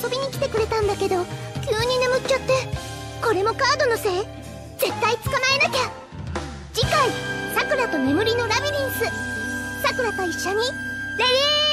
遊びに来てくれたんだけど急に眠っちゃって。これもカードのせい？絶対捕まえなきゃ。次回、さくらと眠りのラビリンス。さくらと一緒にレディー